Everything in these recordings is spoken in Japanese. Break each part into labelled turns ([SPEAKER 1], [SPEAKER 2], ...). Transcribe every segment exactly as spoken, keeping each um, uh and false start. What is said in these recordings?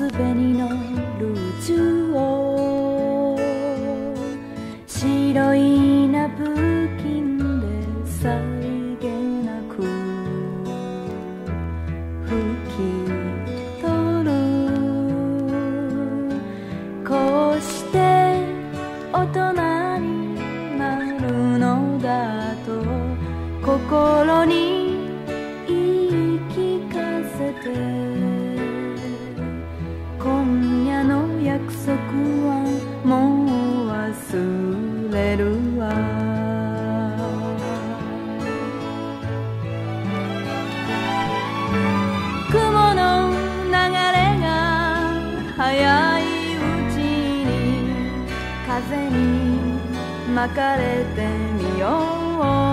[SPEAKER 1] べに乗る銃を白いナプキンでさりげなく拭き取る。こうして大人になるのだと心に言い聞かせて、今夜の約束はもう忘れるわ。雲の流れが早いうちに風に巻かれてみよう。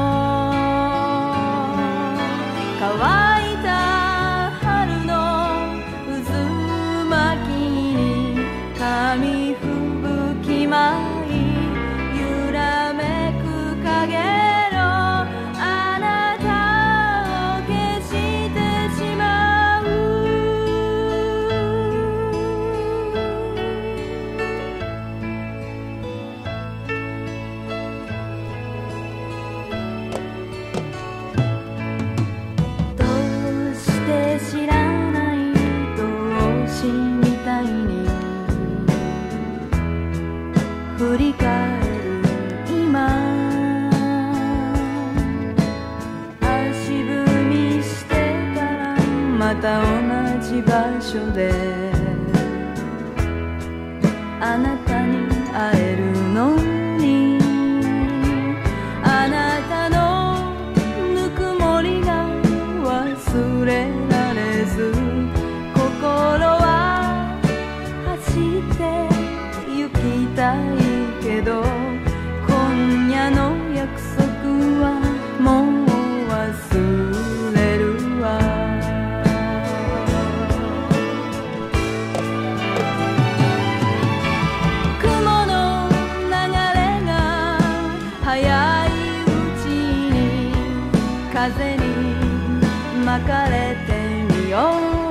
[SPEAKER 1] 乾いた春の渦巻きに紙吹き舞い揺らめく影のあなたを消してしまう。どうして知らない同士みたいに振り返る今、足踏みしてからまた同じ場所であなたに会えるのに、あなたのぬくもりが忘れられず、心は走って行きたいけど、今夜の約束はもう忘れるわ。雲の流れが早いうちに風に巻かれてみよう。